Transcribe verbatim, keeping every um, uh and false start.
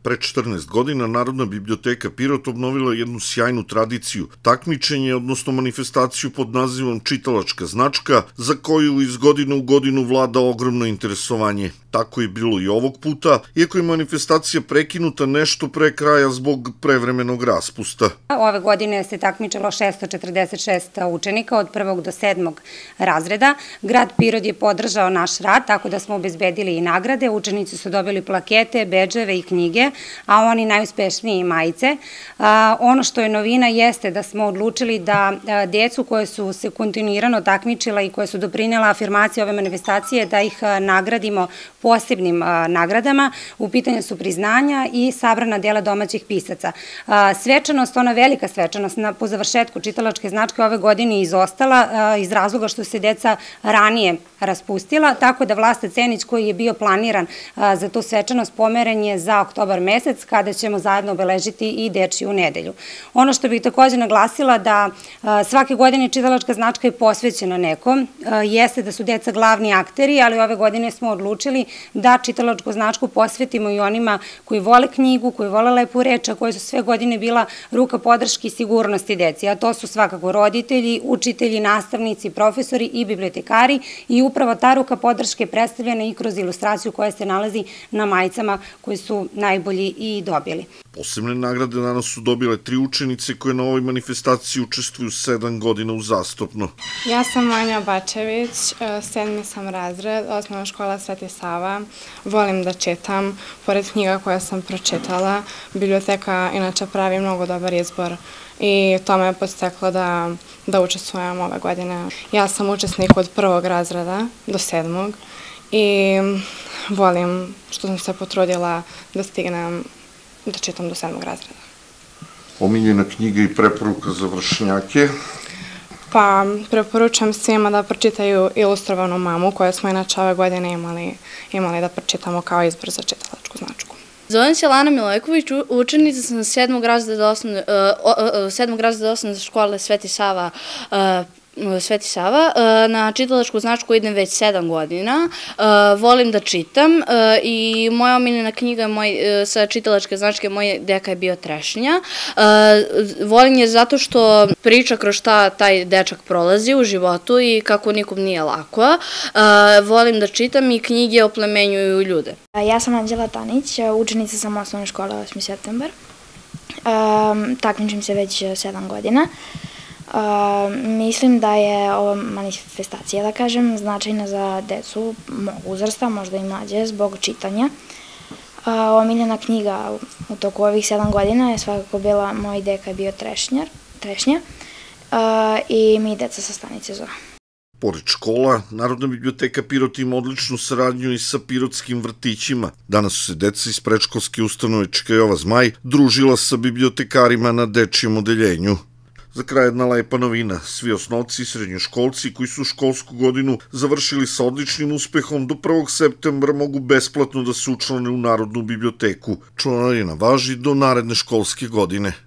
Pre četrnaest godina Narodna biblioteka Pirot obnovila jednu sjajnu tradiciju, takmičenje, odnosno manifestaciju pod nazivom Čitalačka značka, za koju iz godine u godinu vlada ogromno interesovanje. Tako je bilo i ovog puta, iako je manifestacija prekinuta nešto pre kraja zbog prevremenog raspusta. Ove godine se takmičilo šesto četrdeset šest učenika od prvog do sedmog razreda. Grad Pirot je podržao naš rad, tako da smo obezbedili i nagrade. Učenici su dobili plakete, bedževe i knjige, a oni najuspešniji majice. Ono što je novina jeste da smo odlučili da decu koje su se kontinuirano takmičila i koje su doprinela afirmaciji ove manifestacije, da ih nagradimo posebnim nagradama. U pitanju su priznanja i sabrana dela domaćih pisaca. Svečanost, ona velika svečanost po završetku čitalačke značke ove godine izostala iz razloga što se deca ranije raspustila, tako da Vlasta Cenić, koji je bio planiran za tu svečanost, pomeren je za oktobar mesec, kada ćemo zajedno obeležiti i Dečiju nedelju. Ono što bih takođe naglasila da svake godine čitalačka značka je posvećena nekom, jeste da su deca glavni akteri, ali ove godine smo odlučili da čitalačku značku posvetimo i onima koji vole knjigu, koji vole lepu reč, a koje su sve godine bila ruka podrške i sigurnosti deci, a to su svakako roditelji, učitelji, nastavnici, profesori i bibliotekari, i upravo ta ruka podrške predstavljena i kroz ilustraciju koja se nalazi na majicama koje su najbolji i dobili. Posebne nagrade danas su dobile tri učenice koje na ovoj manifestaciji učestvuju sedam godina uzastopno. Ja sam Manja Bačević, sedmi sam razred, osnovna škola Sveti Sava. Volim da čitam, pored knjiga koje sam pročitala. Biblioteka inače pravi mnogo dobar izbor i to me je podstaklo da, da učestvujem ove godine. Ja sam učesnik od prvog razreda do sedmog i volim što sam se potrudila da stignem da čitam do sedmog razreda. Omiljena knjiga i preporuka za vršnjake? Pa, preporučam svima da pročitaju Ilustrovanu mamu, koju smo inače ove godine imali, imali da pročitamo kao izbor za čitalačku značku. Zovem se Lana Milojković, učenica sam sedmog razreda osnovne, sedmog razreda osnovne škole Sveti Sava, Sveti Sava. Na čitalačku značku idem već sedam godina, volim da čitam i moja omiljena knjiga sa čitalačke značke Moj deka je bio trešnja. Volim je zato što priča kroz šta taj dečak prolazi u životu i kako nikom nije lako. Volim da čitam i knjige oplemenjuju ljude. Ja sam Anđela Tanić, učenica sam osnovne škole osmi septembar. Takmičim se već sedam godina. Mislim da je ova manifestacija, da kažem, značajna za decu mog uzrasta, možda i mlađe, zbog čitanja. Omiljena knjiga u toku ovih sedam godina je svakako bila Moj deka je bio trešnja i Mi deca sa stanice Zora. Pored škola, Narodna biblioteka Pirot ima odličnu saradnju i sa pirotskim vrtićima. Danas su se deca iz predškolske ustanove Čika Jova Zmaj družila sa bibliotekarima na dečijem odeljenju. Za kraj jedna lepa novina. Svi osnovci i srednjoškolci koji su školsku godinu završili sa odličnim uspehom do prvog septembra mogu besplatno da se učlane u Narodnu biblioteku. Članarina važi do naredne školske godine.